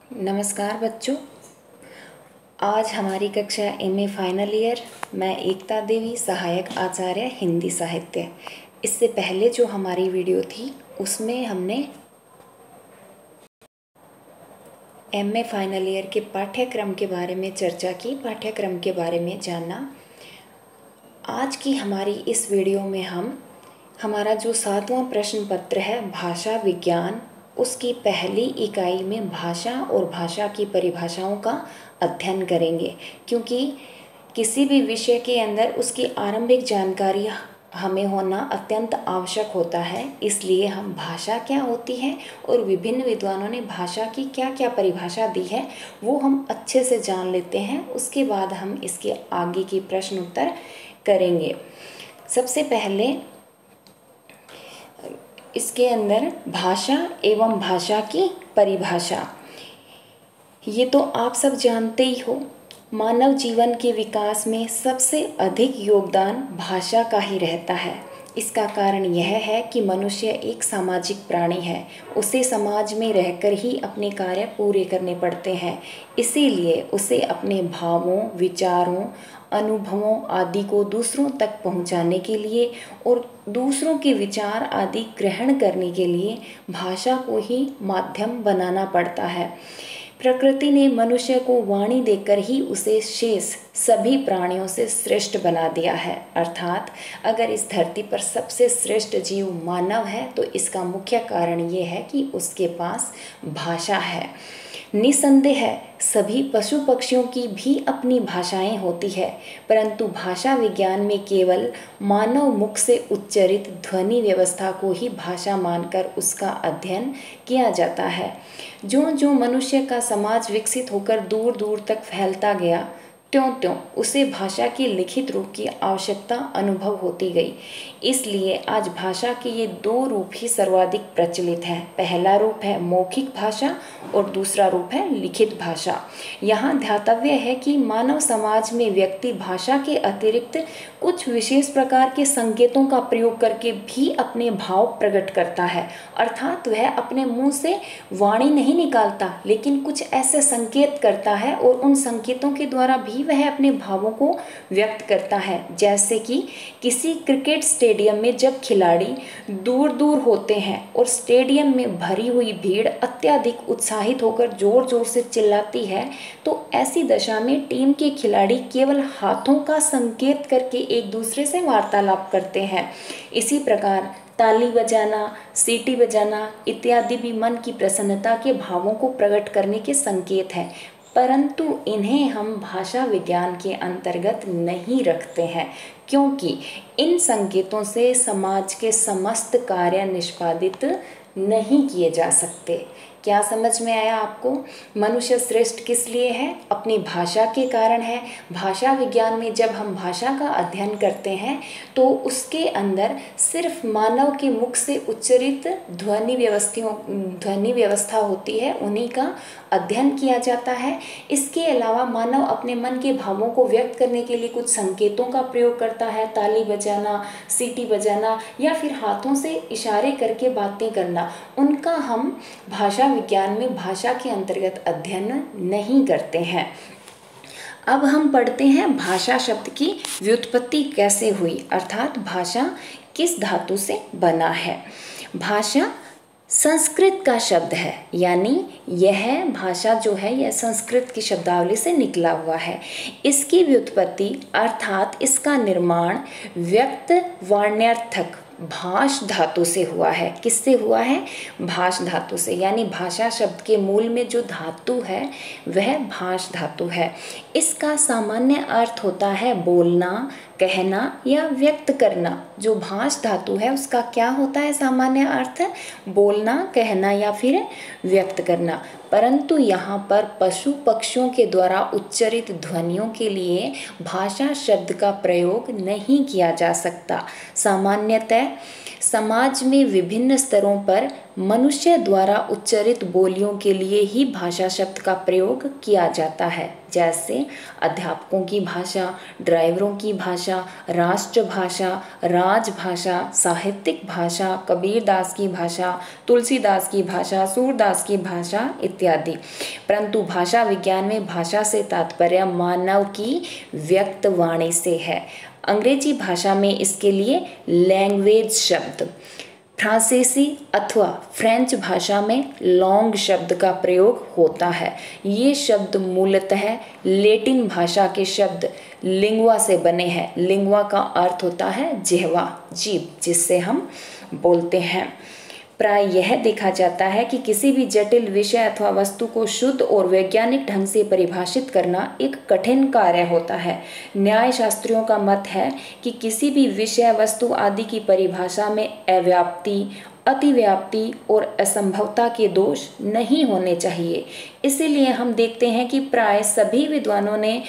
नमस्कार बच्चों। आज हमारी कक्षा एमए फाइनल ईयर। मैं एकता देवी, सहायक आचार्य हिंदी साहित्य। इससे पहले जो हमारी वीडियो थी उसमें हमने एमए फाइनल ईयर के पाठ्यक्रम के बारे में चर्चा की, पाठ्यक्रम के बारे में जाना। आज की हमारी इस वीडियो में हमारा जो 7वां प्रश्न पत्र है भाषा विज्ञान, उसकी पहली इकाई में भाषा और भाषा की परिभाषाओं का अध्ययन करेंगे। क्योंकि किसी भी विषय के अंदर उसकी आरंभिक जानकारी हमें होना अत्यंत आवश्यक होता है। इसलिए हम भाषा क्या होती है और विभिन्न विद्वानों ने भाषा की क्या क्या परिभाषा दी है वो हम अच्छे से जान लेते हैं। उसके बाद हम इसके आगे की प्रश्न उत्तर करेंगे। सबसे पहले इसके अंदर भाषा एवं भाषा की परिभाषा, ये तो आप सब जानते ही हो। मानव जीवन के विकास में सबसे अधिक योगदान भाषा का ही रहता है। इसका कारण यह है कि मनुष्य एक सामाजिक प्राणी है। उसे समाज में रहकर ही अपने कार्य पूरे करने पड़ते हैं। इसीलिए उसे अपने भावों, विचारों, अनुभवों आदि को दूसरों तक पहुंचाने के लिए और दूसरों के विचार आदि ग्रहण करने के लिए भाषा को ही माध्यम बनाना पड़ता है। प्रकृति ने मनुष्य को वाणी देकर ही उसे शेष सभी प्राणियों से श्रेष्ठ बना दिया है। अर्थात अगर इस धरती पर सबसे श्रेष्ठ जीव मानव है तो इसका मुख्य कारण ये है कि उसके पास भाषा है। निसंदेह सभी पशु पक्षियों की भी अपनी भाषाएं होती है, परंतु भाषा विज्ञान में केवल मानव मुख से उच्चरित ध्वनि व्यवस्था को ही भाषा मानकर उसका अध्ययन किया जाता है। जो जो मनुष्य का समाज विकसित होकर दूर दूर तक फैलता गया, त्यों त्यों उसे भाषा के लिखित रूप की आवश्यकता अनुभव होती गई। इसलिए आज भाषा के ये 2 रूप ही सर्वाधिक प्रचलित हैं। पहला रूप है मौखिक भाषा और दूसरा रूप है लिखित भाषा। यहाँ ध्यातव्य है कि मानव समाज में व्यक्ति भाषा के अतिरिक्त कुछ विशेष प्रकार के संकेतों का प्रयोग करके भी अपने भाव प्रकट करता है। अर्थात वह अपने मुंह से वाणी नहीं निकालता, लेकिन कुछ ऐसे संकेत करता है और उन संकेतों के द्वारा भी वह अपने भावों को व्यक्त करता है। जैसे कि किसी क्रिकेट स्टेडियम में जब खिलाड़ी दूर दूर होते हैं और स्टेडियम में भरी हुई भीड़ अत्यधिक उत्साहित होकर जोर जोर से चिल्लाती है, तो ऐसी दशा में टीम के खिलाड़ी केवल हाथों का संकेत करके एक दूसरे से वार्तालाप करते हैं। इसी प्रकार ताली बजाना, सीटी बजाना इत्यादि भी मन की प्रसन्नता के भावों को प्रकट करने के संकेत हैं, परंतु इन्हें हम भाषा विज्ञान के अंतर्गत नहीं रखते हैं, क्योंकि इन संकेतों से समाज के समस्त कार्य निष्पादित नहीं किए जा सकते। क्या समझ में आया आपको? मनुष्य श्रेष्ठ किस लिए है? अपनी भाषा के कारण है। भाषा विज्ञान में जब हम भाषा का अध्ययन करते हैं तो उसके अंदर सिर्फ मानव के मुख से उच्चरित ध्वनि व्यवस्था होती है, उन्हीं का अध्ययन किया जाता है। इसके अलावा मानव अपने मन के भावों को व्यक्त करने के लिए कुछ संकेतों का प्रयोग करता है। ताली बजाना, सीटी बजाना या फिर हाथों से इशारे करके बातें करना, उनका हम भाषा विज्ञान में भाषा के अंतर्गत अध्ययन नहीं करते हैं। अब हम पढ़ते हैं भाषा शब्द की व्युत्पत्ति कैसे हुई, अर्थात भाषा किस धातु से बना है। भाषा संस्कृत का शब्द है, यानी यह भाषा जो है यह संस्कृत की शब्दावली से निकला हुआ है। इसकी व्युत्पत्ति अर्थात इसका निर्माण व्यक्त वाण्यार्थक भाष धातु से हुआ है। किससे हुआ है? भाष धातु से, यानी भाषा शब्द के मूल में जो धातु है वह भाष धातु है। इसका सामान्य अर्थ होता है बोलना, कहना या व्यक्त करना। जो भाष धातु है उसका क्या होता है सामान्य अर्थ? बोलना, कहना या फिर व्यक्त करना। परंतु यहाँ पर पशु पक्षियों के द्वारा उच्चरित ध्वनियों के लिए भाषा शब्द का प्रयोग नहीं किया जा सकता। सामान्यतः समाज में विभिन्न स्तरों पर मनुष्य द्वारा उच्चारित बोलियों के लिए ही भाषा शब्द का प्रयोग किया जाता है, जैसे अध्यापकों की भाषा, ड्राइवरों की भाषा, राष्ट्रभाषा, राजभाषा, साहित्यिक भाषा, कबीरदास की भाषा, तुलसीदास की भाषा, सूरदास की भाषा इत्यादि। परंतु भाषा विज्ञान में भाषा से तात्पर्य मानव की व्यक्त वाणी से है। अंग्रेजी भाषा में इसके लिए लैंग्वेज शब्द, फ्रांसीसी अथवा फ्रेंच भाषा में लॉन्ग शब्द का प्रयोग होता है। ये शब्द मूलतः लैटिन भाषा के शब्द लिंगुआ से बने हैं। लिंगुआ का अर्थ होता है जिह्वा, जीभ, जिससे हम बोलते हैं। प्राय यह देखा जाता है कि किसी भी जटिल विषय अथवा वस्तु को शुद्ध और वैज्ञानिक ढंग से परिभाषित करना एक कठिन कार्य होता है। न्याय शास्त्रियों का मत है कि किसी भी विषय वस्तु आदि की परिभाषा में अव्याप्ति, अतिव्याप्ति और असंभवता के दोष नहीं होने चाहिए। इसीलिए हम देखते हैं कि प्राय सभी विद्वानों ने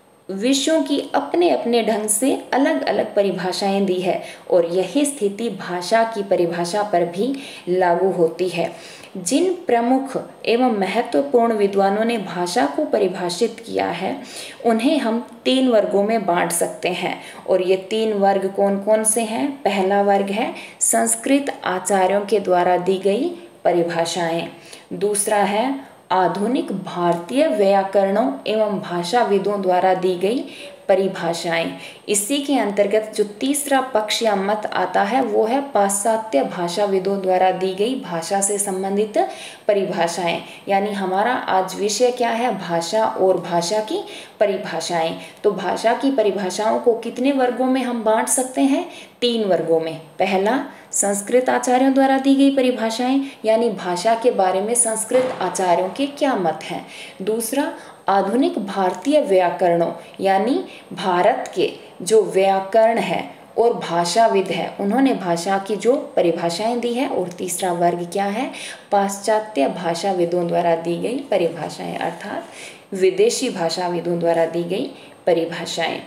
विषयों की अपने अपने ढंग से अलग अलग परिभाषाएं दी है और यही स्थिति भाषा की परिभाषा पर भी लागू होती है। जिन प्रमुख एवं महत्वपूर्ण विद्वानों ने भाषा को परिभाषित किया है उन्हें हम 3 वर्गों में बांट सकते हैं, और ये 3 वर्ग कौन कौन से हैं? पहला वर्ग है संस्कृत आचार्यों के द्वारा दी गई परिभाषाएं। दूसरा है आधुनिक भारतीय व्याकरणों एवं भाषाविदों द्वारा दी गई परिभाषाएं। इसी के अंतर्गत जो तीसरा पक्ष या मत आता है वो है पाश्चात्य भाषाविदों द्वारा दी गई भाषा से संबंधित परिभाषाएं। यानी हमारा आज विषय क्या है? भाषा और भाषा की परिभाषाएं। तो भाषा की परिभाषाओं को कितने वर्गों में हम बांट सकते हैं? 3 वर्गों में। पहला संस्कृत आचार्यों द्वारा दी गई परिभाषाएं, यानी भाषा के बारे में संस्कृत आचार्यों के क्या मत हैं। दूसरा आधुनिक भारतीय व्याकरणों, यानी भारत के जो व्याकरण है और भाषाविद है उन्होंने भाषा की जो परिभाषाएं दी है। और तीसरा वर्ग क्या है? पाश्चात्य भाषाविदों द्वारा दी गई परिभाषाएं, अर्थात विदेशी भाषाविदों द्वारा दी गई परिभाषाएं।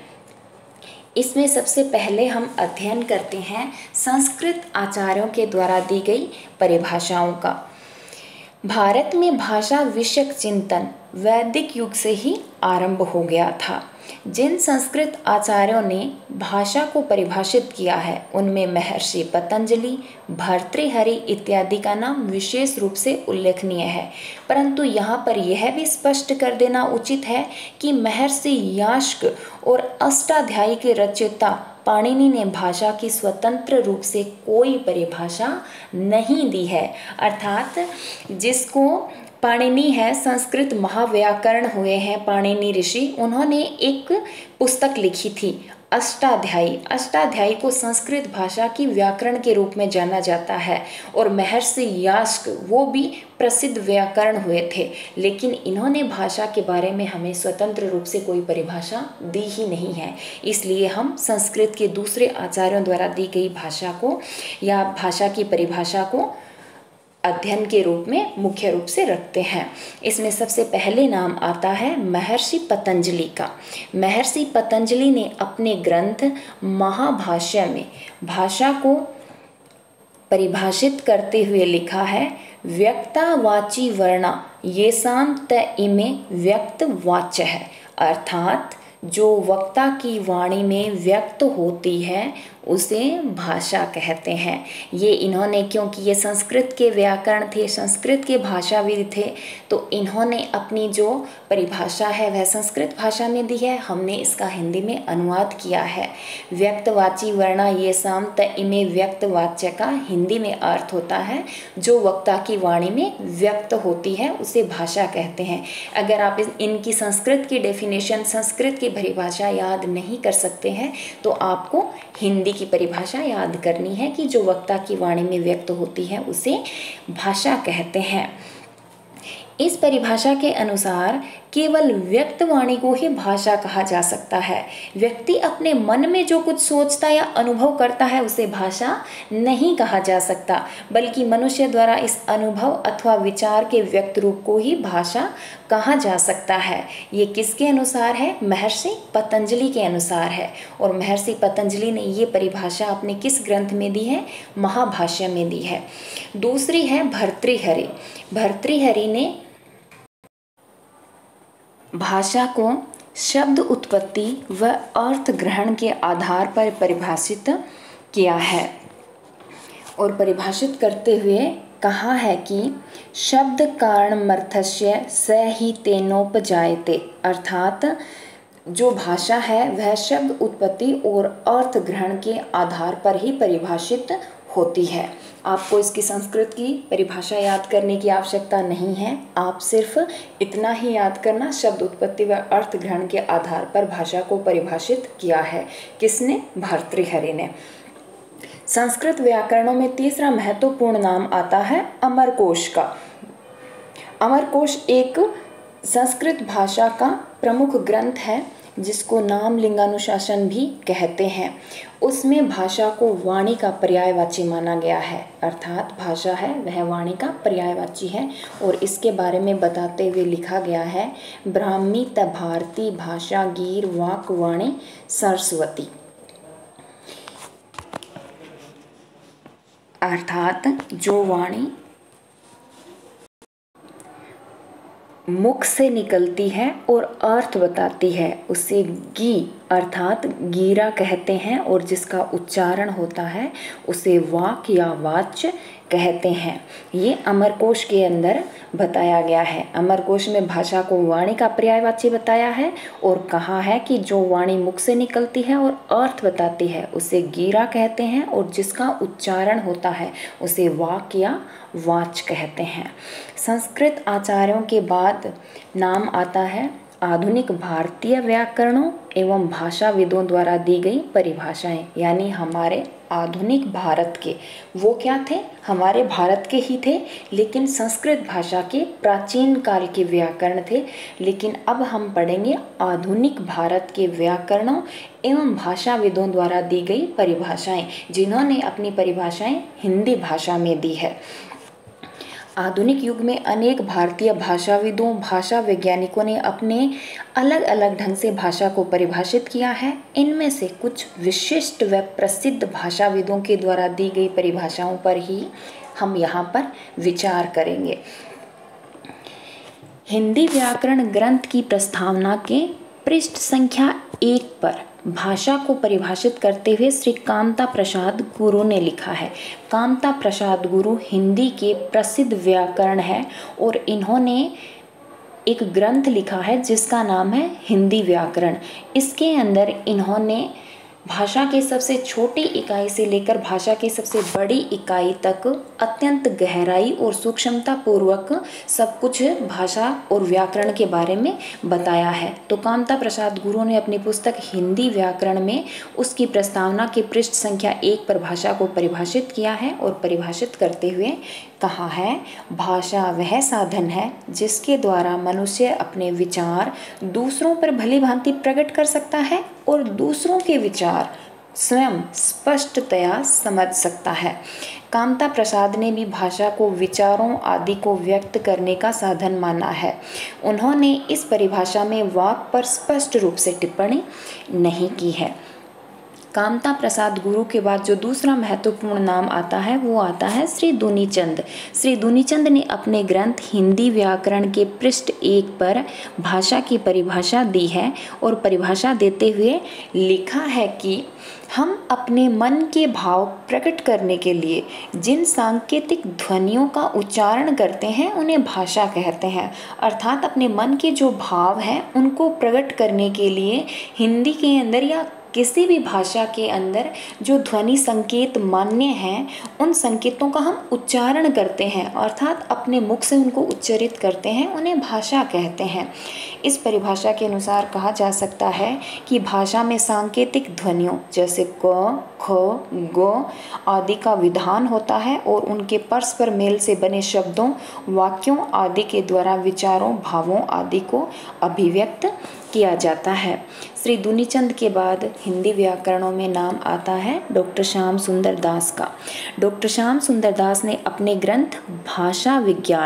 इसमें सबसे पहले हम अध्ययन करते हैं संस्कृत आचार्यों के द्वारा दी गई परिभाषाओं का। भारत में भाषा विषयक चिंतन वैदिक युग से ही आरंभ हो गया था। जिन संस्कृत आचार्यों ने भाषा को परिभाषित किया है उनमें महर्षि पतंजलि, भर्तृहरि इत्यादि का नाम विशेष रूप से उल्लेखनीय है। परंतु यहाँ पर यह भी स्पष्ट कर देना उचित है कि महर्षि यास्क और अष्टाध्यायी के रचयिता पाणिनि ने भाषा की स्वतंत्र रूप से कोई परिभाषा नहीं दी है। अर्थात जिसको पाणिनि है, संस्कृत महाव्याकरण हुए हैं पाणिनि ऋषि, उन्होंने एक पुस्तक लिखी थी अष्टाध्यायी। अष्टाध्यायी को संस्कृत भाषा की व्याकरण के रूप में जाना जाता है। और महर्षि यास्क वो भी प्रसिद्ध व्याकरण हुए थे, लेकिन इन्होंने भाषा के बारे में हमें स्वतंत्र रूप से कोई परिभाषा दी ही नहीं है। इसलिए हम संस्कृत के दूसरे आचार्यों द्वारा दी गई भाषा को या भाषा की परिभाषा को अध्ययन के रूप में मुख्य रूप से रखते हैं। इसमें सबसे पहले नाम आता है महर्षि पतंजलि का। महर्षि पतंजलि ने अपने ग्रंथ महाभाष्य में भाषा को परिभाषित करते हुए लिखा है, व्यक्तावाची वर्णा येषां त इमे व्यक्त वाच्य है। अर्थात जो वक्ता की वाणी में व्यक्त होती है उसे भाषा कहते हैं। ये इन्होंने, क्योंकि ये संस्कृत के व्याकरण थे, संस्कृत के भाषाविद थे, तो इन्होंने अपनी जो परिभाषा है वह संस्कृत भाषा में दी है। हमने इसका हिंदी में अनुवाद किया है। व्यक्तवाची वर्णा येषां त इमे व्यक्त वाच्य का हिंदी में अर्थ होता है जो वक्ता की वाणी में व्यक्त होती है उसे भाषा कहते हैं। अगर आप इनकी संस्कृत की डेफिनेशन, संस्कृत की परिभाषा याद नहीं कर सकते हैं तो आपको हिंदी की परिभाषा याद करनी है कि जो वक्ता की वाणी में व्यक्त होती है उसे भाषा कहते हैं। इस परिभाषा के अनुसार केवल व्यक्त वाणी को ही भाषा कहा जा सकता है। व्यक्ति अपने मन में जो कुछ सोचता या अनुभव करता है उसे भाषा नहीं कहा जा सकता, बल्कि मनुष्य द्वारा इस अनुभव अथवा विचार के व्यक्त रूप को ही भाषा कहा जा सकता है। ये किसके अनुसार है? महर्षि पतंजलि के अनुसार है। और महर्षि पतंजलि ने ये परिभाषा अपने किस ग्रंथ में दी है? महाभाष्य में दी है। दूसरी है भर्तृहरि। भर्तृहरि ने भाषा को शब्द उत्पत्ति व अर्थ ग्रहण के आधार पर परिभाषित किया है और परिभाषित करते हुए कहा है कि शब्द कारणमर्थस्य स ही तेनोपजायते, अर्थात जो भाषा है वह शब्द उत्पत्ति और अर्थ ग्रहण के आधार पर ही परिभाषित होती है। आपको इसकी संस्कृत की परिभाषा याद करने की आवश्यकता नहीं है, आप सिर्फ इतना ही याद करना, शब्द उत्पत्ति व अर्थ ग्रहण के आधार पर भाषा को परिभाषित किया है। किसने? भर्तृहरि ने। संस्कृत व्याकरणों में तीसरा महत्वपूर्ण नाम आता है अमरकोश का। अमरकोश एक संस्कृत भाषा का प्रमुख ग्रंथ है जिसको नाम लिंगानुशासन भी कहते हैं। उसमें भाषा को वाणी का पर्यायवाची माना गया है, अर्थात भाषा है वह वाणी का पर्यायवाची है। और इसके बारे में बताते हुए लिखा गया है, ब्राह्मी त भारती भाषा गीर वाक वाणी सरस्वती, अर्थात जो वाणी मुख से निकलती है और अर्थ बताती है उसे गी अर्थात गीरा कहते हैं, और जिसका उच्चारण होता है उसे वाक या वाच्य कहते हैं। ये अमरकोश के अंदर बताया गया है। अमरकोश में भाषा को वाणी का पर्यायवाची बताया है और कहा है कि जो वाणी मुख से निकलती है और अर्थ बताती है उसे गीरा कहते हैं, और जिसका उच्चारण होता है उसे वाक या वाच कहते हैं। संस्कृत आचार्यों के बाद नाम आता है आधुनिक भारतीय व्याकरणों एवं भाषाविदों द्वारा दी गई परिभाषाएं, यानी हमारे आधुनिक भारत के, वो क्या थे? हमारे भारत के ही थे, लेकिन संस्कृत भाषा के प्राचीन काल के व्याकरण थे। लेकिन अब हम पढ़ेंगे आधुनिक भारत के व्याकरणों एवं भाषाविदों द्वारा दी गई परिभाषाएं, जिन्होंने अपनी परिभाषाएं हिंदी भाषा में दी है। आधुनिक युग में अनेक भारतीय भाषाविदों, भाषा वैज्ञानिकों ने अपने अलग अलग ढंग से भाषा को परिभाषित किया है। इनमें से कुछ विशिष्ट व प्रसिद्ध भाषाविदों के द्वारा दी गई परिभाषाओं पर ही हम यहाँ पर विचार करेंगे। हिंदी व्याकरण ग्रंथ की प्रस्तावना के पृष्ठ संख्या 1 पर भाषा को परिभाषित करते हुए श्री कामता प्रसाद गुरु ने लिखा है। कामता प्रसाद गुरु हिंदी के प्रसिद्ध व्याकरण है और इन्होंने एक ग्रंथ लिखा है जिसका नाम है हिंदी व्याकरण। इसके अंदर इन्होंने भाषा के सबसे छोटी इकाई से लेकर भाषा की सबसे बड़ी इकाई तक अत्यंत गहराई और सूक्ष्मता पूर्वक सब कुछ भाषा और व्याकरण के बारे में बताया है। तो कामता प्रसाद गुरु ने अपनी पुस्तक हिंदी व्याकरण में उसकी प्रस्तावना के पृष्ठ संख्या 1 पर भाषा को परिभाषित किया है और परिभाषित करते हुए कहा है, भाषा वह साधन है जिसके द्वारा मनुष्य अपने विचार दूसरों पर भली भांति प्रकट कर सकता है और दूसरों के विचार स्वयं स्पष्टतया समझ सकता है। कामता प्रसाद ने भी भाषा को विचारों आदि को व्यक्त करने का साधन माना है। उन्होंने इस परिभाषा में वाक पर स्पष्ट रूप से टिप्पणी नहीं की है। कामता प्रसाद गुरु के बाद जो दूसरा महत्वपूर्ण नाम आता है वो आता है श्री दुनीचंद। श्री दुनीचंद ने अपने ग्रंथ हिंदी व्याकरण के पृष्ठ 1 पर भाषा की परिभाषा दी है और परिभाषा देते हुए लिखा है कि हम अपने मन के भाव प्रकट करने के लिए जिन सांकेतिक ध्वनियों का उच्चारण करते हैं उन्हें भाषा कहते हैं। अर्थात अपने मन के जो भाव हैं उनको प्रकट करने के लिए हिंदी के अंदर या किसी भी भाषा के अंदर जो ध्वनि संकेत मान्य हैं उन संकेतों का हम उच्चारण करते हैं, अर्थात अपने मुख से उनको उच्चरित करते हैं, उन्हें भाषा कहते हैं। इस परिभाषा के अनुसार कहा जा सकता है कि भाषा में सांकेतिक ध्वनियों जैसे क, ख, ग आदि का विधान होता है और उनके परस्पर मेल से बने शब्दों, वाक्यों आदि के द्वारा विचारों, भावों आदि को अभिव्यक्त किया जाता है। श्री दुनीचंद के बाद हिंदी व्याकरणों में नाम आता है डॉक्टर श्याम सुंदर दास का। डॉक्टर श्याम सुंदर दास ने अपने ग्रंथ भाषा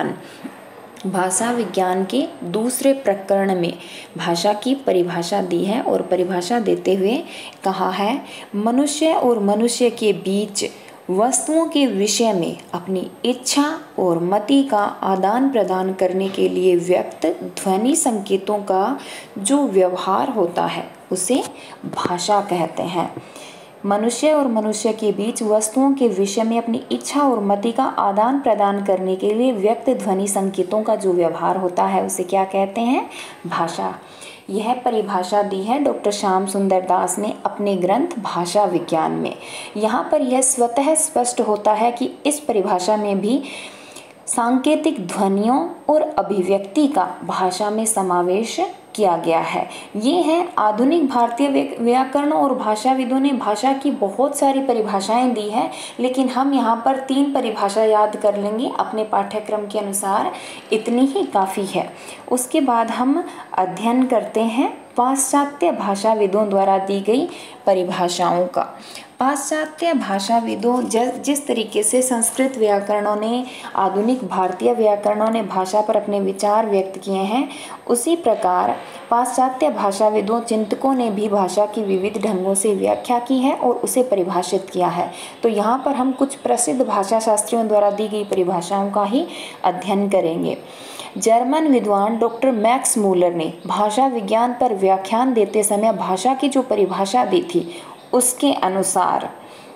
विज्ञान के दूसरे प्रकरण में भाषा की परिभाषा दी है और परिभाषा देते हुए कहा है, मनुष्य और मनुष्य के बीच वस्तुओं के विषय में अपनी इच्छा और मति का आदान प्रदान करने के लिए व्यक्त ध्वनि संकेतों का जो व्यवहार होता है उसे भाषा कहते हैं। मनुष्य और मनुष्य के बीच वस्तुओं के विषय में अपनी इच्छा और मति का आदान प्रदान करने के लिए व्यक्त ध्वनि संकेतों का जो व्यवहार होता है उसे क्या कहते हैं? भाषा। यह परिभाषा दी है डॉक्टर श्याम सुंदर दास ने अपने ग्रंथ भाषा विज्ञान में। यहाँ पर यह स्वतः स्पष्ट होता है कि इस परिभाषा में भी सांकेतिक ध्वनियों और अभिव्यक्ति का भाषा में समावेश किया गया है। ये है आधुनिक भारतीय व्याकरण और भाषाविदों ने भाषा की बहुत सारी परिभाषाएं दी है, लेकिन हम यहाँ पर 3 परिभाषा याद कर लेंगे अपने पाठ्यक्रम के अनुसार, इतनी ही काफ़ी है। उसके बाद हम अध्ययन करते हैं पाश्चात्य भाषाविदों द्वारा दी गई परिभाषाओं का। पाश्चात्य भाषाविदों जिस तरीके से संस्कृत व्याकरणों ने, आधुनिक भारतीय व्याकरणों ने भाषा पर अपने विचार व्यक्त किए हैं, उसी प्रकार पाश्चात्य भाषाविदों, चिंतकों ने भी भाषा की विविध ढंगों से व्याख्या की है और उसे परिभाषित किया है। तो यहाँ पर हम कुछ प्रसिद्ध भाषा शास्त्रियों द्वारा दी गई परिभाषाओं का ही अध्ययन करेंगे। जर्मन विद्वान डॉक्टर मैक्स मूलर ने भाषा विज्ञान पर व्याख्यान देते समय भाषा की जो परिभाषा दी थी उसके अनुसार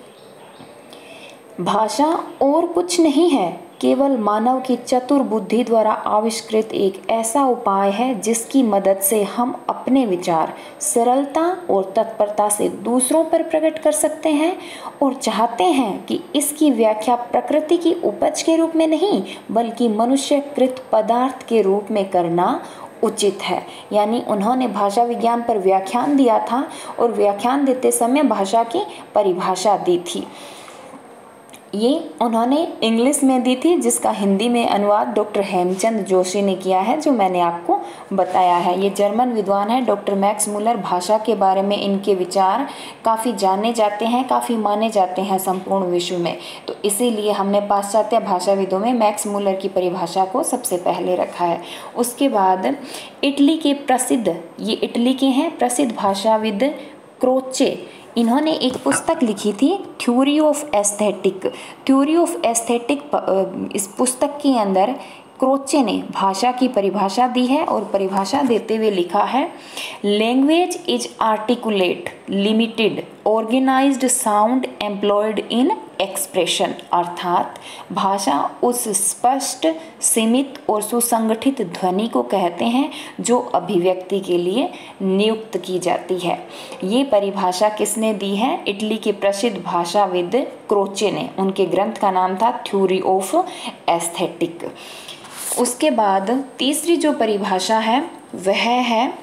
भाषा और कुछ नहीं है, केवल मानव की चतुर बुद्धि द्वारा आविष्कृत एक ऐसा उपाय है जिसकी मदद से हम अपने विचार सरलता और तत्परता से दूसरों पर प्रकट कर सकते हैं और चाहते हैं कि इसकी व्याख्या प्रकृति की उपज के रूप में नहीं बल्कि मनुष्यकृत पदार्थ के रूप में करना उचित है। यानी उन्होंने भाषा विज्ञान पर व्याख्यान दिया था और व्याख्यान देते समय भाषा की परिभाषा दी थी। ये उन्होंने इंग्लिश में दी थी, जिसका हिंदी में अनुवाद डॉक्टर हेमचंद जोशी ने किया है, जो मैंने आपको बताया है। ये जर्मन विद्वान है डॉक्टर मैक्स मूलर। भाषा के बारे में इनके विचार काफ़ी जाने जाते हैं, काफ़ी माने जाते हैं संपूर्ण विश्व में। तो इसीलिए हमने पाश्चात्य भाषाविदों में मैक्स मूलर की परिभाषा को सबसे पहले रखा है। उसके बाद इटली के प्रसिद्ध, ये इटली के हैं प्रसिद्ध भाषाविद क्रोचे, इन्होंने एक पुस्तक लिखी थी theory of aesthetic. Theory of aesthetic इस पुस्तक के अंदर क्रोचे ने भाषा की परिभाषा दी है और परिभाषा देते हुए लिखा है, language is articulate limited organised sound employed in expression. अर्थात भाषा उस स्पष्ट, सीमित और सुसंगठित ध्वनि को कहते हैं जो अभिव्यक्ति के लिए नियुक्त की जाती है। ये परिभाषा किसने दी है? इटली के प्रसिद्ध भाषाविद क्रोचे ने। उनके ग्रंथ का नाम था थ्योरी ऑफ एस्थेटिक। उसके बाद तीसरी जो परिभाषा है वह है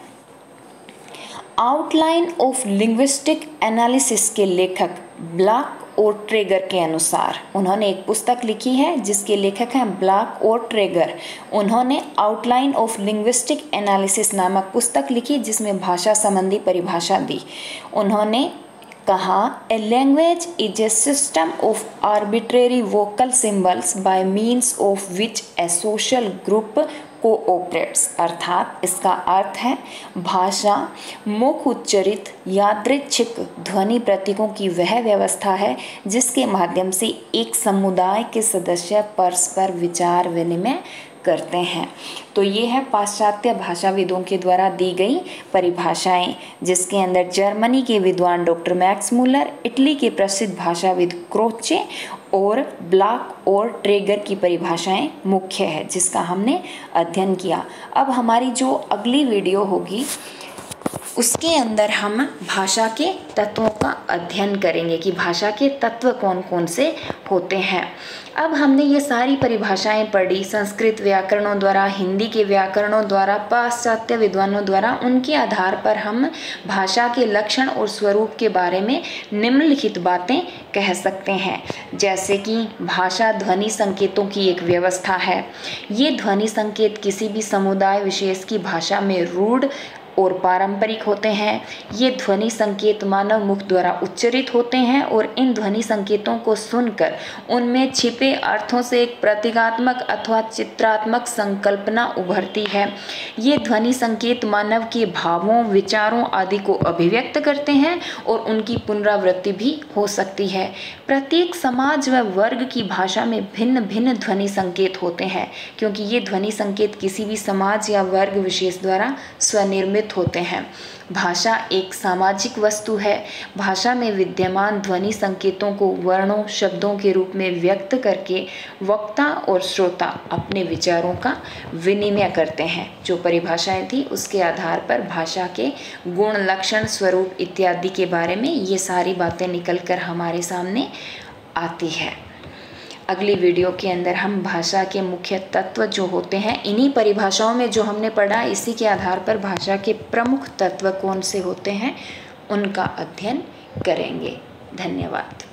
आउटलाइन ऑफ लिंग्विस्टिक एनालिसिस के लेखक ब्लॉक और ट्रेगर के अनुसार। उन्होंने एक पुस्तक लिखी है जिसके लेखक हैं ब्लॉक और ट्रेगर। उन्होंने आउटलाइन ऑफ लिंग्विस्टिक एनालिसिस नामक पुस्तक लिखी जिसमें भाषा संबंधी परिभाषा दी। उन्होंने कहा, a language is a system of arbitrary vocal symbols by means of which a social group cooperates. अर्थात इसका अर्थ है भाषा मुख उच्चरित यादृच्छिक ध्वनि प्रतीकों की वह व्यवस्था है जिसके माध्यम से एक समुदाय के सदस्य परस्पर विचार विनिमय करते हैं। तो ये है पाश्चात्य भाषाविदों के द्वारा दी गई परिभाषाएं, जिसके अंदर जर्मनी के विद्वान डॉक्टर मैक्स मूलर, इटली के प्रसिद्ध भाषाविद क्रोचे और ब्लॉक और ट्रेगर की परिभाषाएं मुख्य है, जिसका हमने अध्ययन किया। अब हमारी जो अगली वीडियो होगी उसके अंदर हम भाषा के तत्वों का अध्ययन करेंगे कि भाषा के तत्व कौन कौन से होते हैं। अब हमने ये सारी परिभाषाएं पढ़ी संस्कृत व्याकरणों द्वारा, हिंदी के व्याकरणों द्वारा, पाश्चात्य विद्वानों द्वारा। उनके आधार पर हम भाषा के लक्षण और स्वरूप के बारे में निम्नलिखित बातें कह सकते हैं। जैसे कि भाषा ध्वनि संकेतों की एक व्यवस्था है। ये ध्वनि संकेत किसी भी समुदाय विशेष की भाषा में रूढ़ और पारंपरिक होते हैं। ये ध्वनि संकेत मानव मुख द्वारा उच्चरित होते हैं और इन ध्वनि संकेतों को सुनकर उनमें छिपे अर्थों से एक प्रतीकात्मक अथवा चित्रात्मक संकल्पना उभरती है। ये ध्वनि संकेत मानव के भावों, विचारों आदि को अभिव्यक्त करते हैं और उनकी पुनरावृत्ति भी हो सकती है। प्रत्येक समाज व वर्ग की भाषा में भिन्न भिन्न ध्वनि संकेत होते हैं, क्योंकि ये ध्वनि संकेत किसी भी समाज या वर्ग विशेष द्वारा स्वनिर्मित होते हैं। भाषा एक सामाजिक वस्तु है। भाषा में विद्यमान ध्वनि संकेतों को वर्णों, शब्दों के रूप में व्यक्त करके वक्ता और श्रोता अपने विचारों का विनिमय करते हैं। जो परिभाषाएं थी उसके आधार पर भाषा के गुण, लक्षण, स्वरूप इत्यादि के बारे में ये सारी बातें निकलकर हमारे सामने आती है। अगली वीडियो के अंदर हम भाषा के मुख्य तत्व जो होते हैं, इन्हीं परिभाषाओं में जो हमने पढ़ा, इसी के आधार पर भाषा के प्रमुख तत्व कौन से होते हैं उनका अध्ययन करेंगे। धन्यवाद।